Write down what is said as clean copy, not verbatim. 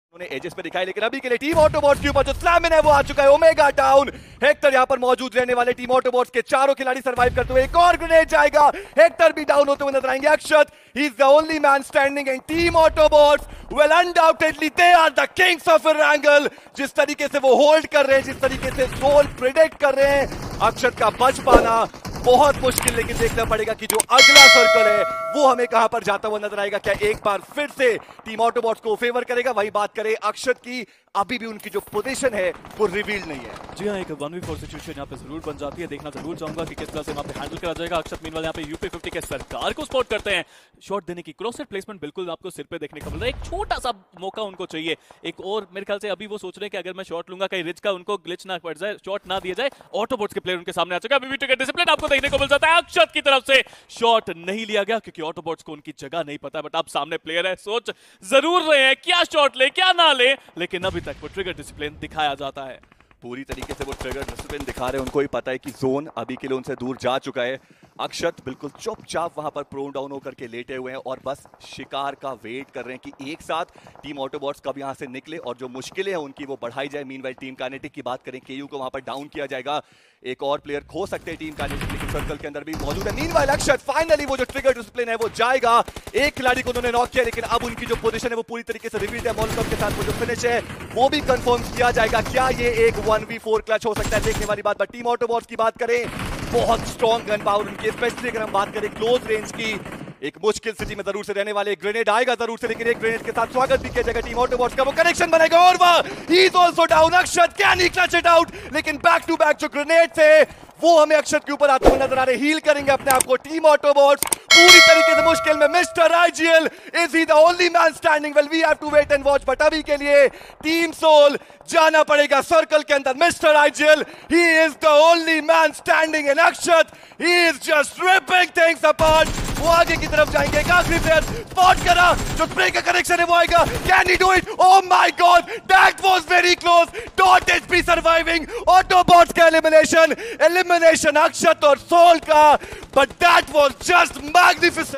उन्होंने एजेस पे दिखाई, लेकिन अभी के लिए टीम ऑटोबॉट्स के ऊपर जो स्लैमिन है वो आ चुका है। ओमेगा डाउन, हेक्टर यहां पर मौजूद रहने वाले टीम ऑटोबॉट्स के चारों खिलाड़ी सर्वाइव करते हुए, एक और ग्रेनेड जाएगा, हेक्टर भी डाउन होते हुए नजर आएंगे। Akshat, he is the only man standing in team autobots. Well undoubtedly they are the kings of Erangel. जिस तरीके से वो होल्ड कर रहे हैं, जिस तरीके से सोल प्रेडिक्ट कर रहे हैं, अक्षत का बच पाना बहुत मुश्किल, लेकिन देखना पड़ेगा कि जो अगला सर्कल है वो हमें कहां पर जाता हुआ नजर आएगा। क्या एक बार फिर से टीम ऑटोबॉट्स को फेवर करेगा? वही बात करें अक्षत की, अभी भी उनकी जो पोजीशन है वो रिवील्ड नहीं है। जी हाँ, एक 1v4 सिचुएशन यहाँ पे जरूर बन जाती है। देखना जरूर चाहूंगा कि किस तरह से वहाँ पे हैंडल करा जाएगा। अक्षत मीनवाल यहाँ पे यूपी50 के सरकार को स्पॉट करते हैं। शॉट देने की क्रॉस सेट प्लेसमेंट बिल्कुल आपको सिर पे देखने को मिल रहा है। एक छोटा सा मौका उनको चाहिए एक और। मेरे ख्याल से अभी वो सोच रहे हैं कि अगर मैं शॉट लूंगा कहीं रिच का उनको ग्लिच ना पड़ जाए, शॉट ना दिया जाए। ऑटोबॉट्स के प्लेयर उनके सामने आ चुका है। अभी डिसिप्लिन आपको देखने को मिल जाता है। अक्षत की तरफ से शॉट नहीं लिया गया क्योंकि ऑटोबॉट्स को उनकी जगह नहीं पता, बट अब सामने प्लेयर है, सोच जरूर रहे हैं क्या शॉट ले क्या ना ले, लेकिन अभी तक वो ट्रिगर डिसिप्लिन दिखाया जाता है। पूरी तरीके से वो ट्रिगर डिसिप्लिन दिखा रहे हैं। उनको ही पता है कि जोन अभी के लिए उनसे दूर जा चुका है। अक्षत बिल्कुल चुपचाप वहां पर प्रोन डाउन होकर के लेटे हुए हैं और बस शिकार का वेट कर रहे हैं कि एक साथ टीम ऑटोबॉट्स कब यहां से निकले और जो मुश्किलें हैं उनकी वो बढ़ाई जाए। मीनवाइल टीम काइनेटिक की बात करें, केयू को वहां पर डाउन किया जाएगा। एक और प्लेयर खो सकते हैं टीम काइनेटिक, लेकिन सर्कल के अंदर भी मौजूद है। मीनवाइल अक्षत फाइनली वो जो ट्रिगर डिसिप्लिन है वो जाएगा। एक खिलाड़ी को उन्होंने नॉक किया, लेकिन अब उनकी जो पोजीशन है वो पूरी तरीके से रिवील्ड है। मॉलोटोव के साथ वो जो फिनिश है वो भी कंफर्म किया जाएगा। क्या ये एक 1v4 क्लच हो सकता है? देखने वाली बात। बट टीम ऑटोबॉट्स की बात करें, बहुत स्ट्रॉन्ग गन पावर उनकी, स्पेशली अगर हम बात करें क्लोज रेंज की। एक मुश्किल स्थिति में जरूर से रहने वाले, एक ग्रेनेड आएगा जरूर से, लेकिन एक ग्रेनेड के साथ स्वागत भी किया जाएगा टीम ऑटोबॉट्स का। वो कनेक्शन बनेगा और वह he is also down. Akshat can he clutch it out, लेकिन बैक टू बैक जो ग्रेनेड थे वो हमें अक्षत के ऊपर आते हुए नजर आ रहे। हील करेंगे अपने आप को टीम ऑटोबॉट्स पूरी तरीके से मुश्किल में। Mister IGL, is he the only man standing? Well we have to wait and watch, but अभी के लिए टीम सोल जाना पड़ेगा सर्कल के अंदर। Mister IGL, he is the only man standing in. Akshat, he is just ripping things apart. वो आगे की तरफ जाएंगे। एक आखिरी प्लेयर स्पॉट करा, जो स्प्रे का कनेक्शन है वो आएगा। Can he do it? Oh my god, that was very close. Dot HP surviving, autobots का एलिमिनेशन अक्षत और सोल का, but that was just magnificent.